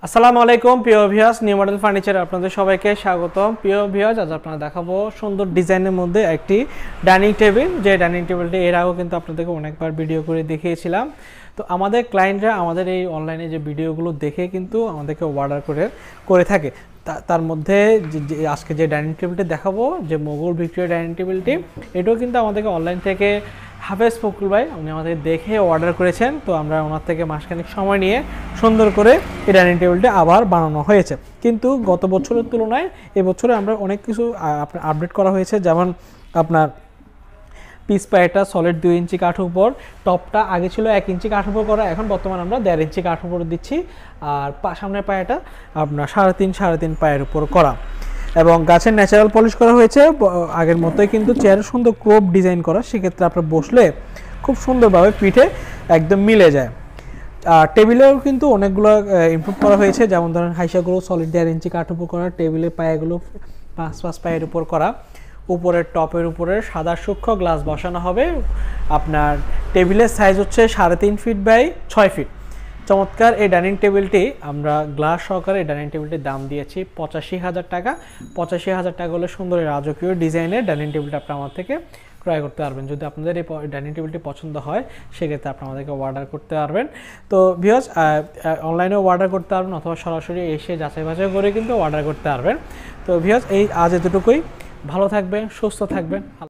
আসসালামু আলাইকুম প্রিয় ভিউয়ার্স, নিউ মডেল ফার্নিচারে আপনাদের সবাইকে স্বাগতম। প্রিয় ভিউয়ার্স, আজ আপনারা দেখাবো সুন্দর ডিজাইনের মধ্যে একটি ডাইনিং টেবিল। যে ডাইনিং টেবিলটি এর আগেও কিন্তু আপনাদেরকে অনেকবার ভিডিও করে দেখিয়েছিলাম। তো আমাদের ক্লায়েন্টরা আমাদের এই অনলাইনে যে ভিডিওগুলো দেখে কিন্তু আমাদেরকে অর্ডার করে থাকে। তার মধ্যে আজকে যে ডাইনিং টেবিলটি দেখাবো, যে মোগল ভিক্টোরিয়া ডাইনিং টেবিলটি, এটাও কিন্তু আমাদেরকে অনলাইন থেকে হাফেজ ফকুল ভাই উনি আমাদের দেখে অর্ডার করেছেন। তো আমরা ওনার থেকে মাসখানেক সময় নিয়ে সুন্দর করে এই ডাইনিং টেবিলটি আবার বানানো হয়েছে। কিন্তু গত বছরের তুলনায় এবছরে আমরা অনেক কিছু আপনার আপডেট করা হয়েছে। যেমন আপনার পিস পায়াটা সলিড 2 ইঞ্চি কাঠের উপর, টপটা আগে ছিল 1 ইঞ্চি কাঠের উপর করা, এখন বর্তমানে আমরা 1.5 ইঞ্চি কাঠের উপর দিচ্ছি। আর সামনের পায়াটা আপনার 3.5 পায়ের উপর করা, এবং গাছের ন্যাচারাল পলিশ করা হয়েছে। আগের মতোই কিন্তু চেয়ারের সুন্দর ক্রোপ ডিজাইন করা, সেক্ষেত্রে আপনার বসলে খুব সুন্দরভাবে পিঠে একদম মিলে যায়। আর টেবিলেও কিন্তু অনেকগুলো ইমপ্রুভ করা হয়েছে। যেমন ধরেন হাইসাগুলো সলিড 1.5 ইঞ্চি কাঠের উপর করা, টেবিলের পায়াগুলো 5 পায়ের উপর করা, উপরের টপের উপরে সাদা সূক্ষ্ম গ্লাস বসানো হবে। আপনার টেবিলের সাইজ হচ্ছে 3.5 ফিট বাই 6 ফিট। চমৎকার এই ডাইনিং টেবিলটি আমরা গ্লাস সহকারে এই ডাইনিং টেবিলটির দাম দিয়েছি 85,000 টাকা। 85,000 টাকা হলে সুন্দর রাজকীয় ডিজাইনের ডাইনিং টেবিলটা আপনি আমার থেকে ক্রয় করতে পারবেন। যদি আপনাদের এই ডাইনিং টেবিলটি পছন্দ হয়, সেক্ষেত্রে আপনি আমাদেরকে অর্ডার করতে পারবেন। তো ভিউয়ার্স, অনলাইনেও অর্ডার করতে পারবেন, অথবা সরাসরি এসে যাচাই বাছাই করে কিন্তু অর্ডার করতে পারবেন। তো ভিউয়ার্স, এই আজ এতটুকুই। ভালো থাকবেন, সুস্থ থাকবেন।